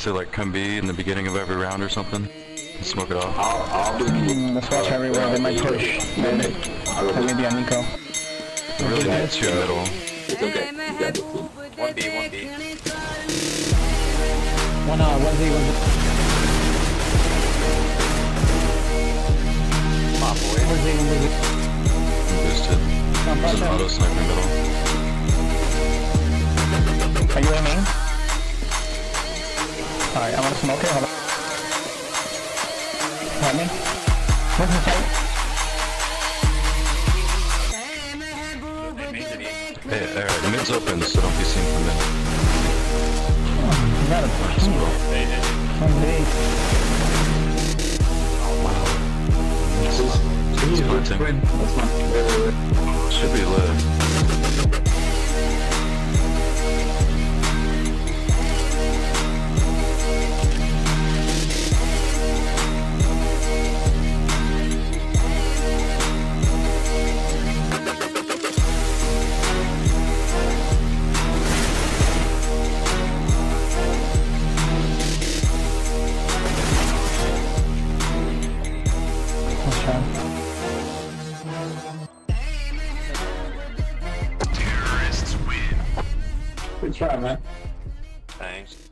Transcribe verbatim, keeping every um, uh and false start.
So like come B in the beginning of every round or something? And smoke it off? I'll, I'll do mm, let's watch everywhere, they might push. Maybe, maybe on Nico. It really hits your middle. It's okay. You got it. One B, one B. One uh, one Z, one Z. Come on, boys. One Z, one Z. I'm boosted. There's an auto sniper middle. Are you aiming? Alright, I'm gonna smoke it. Hold on. Help me. What's the fight? Hey, alright, mid's open, so don't be seen from mid. Oh, you got a Nice, bro. one Z. This is It's hunting. That's fine. Wait, wait, wait. Should be lit. Good try, man. Thanks.